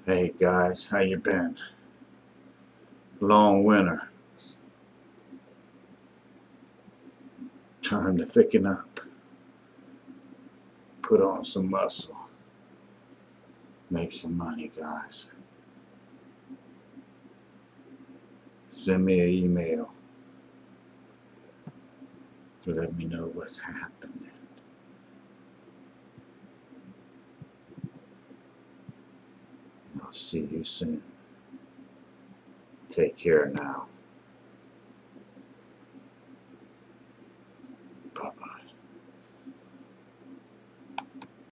Hey guys, how you been? Long winter. Time to thicken up. Put on some muscle. Make some money, guys. Send me an email to let me know what's happening. I'll see you soon. Take care now.